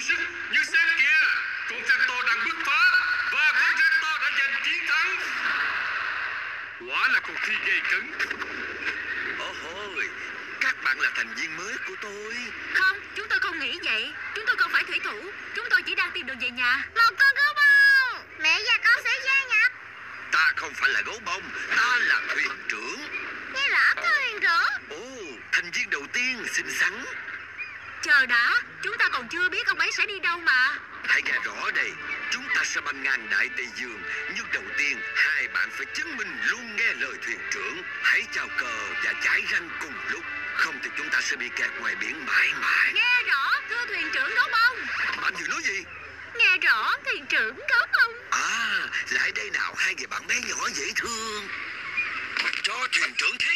sức. Như xem kìa, con Santo đang bứt phá và con Santo đã giành chiến thắng. Quả là cuộc thi gây cấn. Ôi, các bạn là thành viên mới của tôi. Không, chúng tôi không nghĩ vậy. Chúng tôi không phải thủy thủ. Chúng tôi chỉ đang tìm đường về nhà. Một con gấu bông. Mẹ và con sẽ gia nhập. Ta không phải là gấu bông, ta là thuyền trưởng. Nghe rõ thuyền trưởng. Ồ, thành viên đầu tiên xinh xắn. Chờ đã, chúng ta còn chưa biết ông ấy sẽ đi đâu mà. Hãy nghe rõ đây, chúng ta sẽ băng ngang Đại Tây Dương. Nhưng đầu tiên, hai bạn phải chứng minh luôn nghe lời thuyền trưởng. Hãy chào cờ và chải răng cùng lúc. Không thì chúng ta sẽ bị kẹt ngoài biển mãi mãi. Nghe rõ, thưa thuyền trưởng gấu bông. Bạn vừa nói gì? Nghe rõ, thuyền trưởng gấu bông. À, lại đây nào hai người bạn bé nhỏ dễ thương. Cho thuyền trưởng thế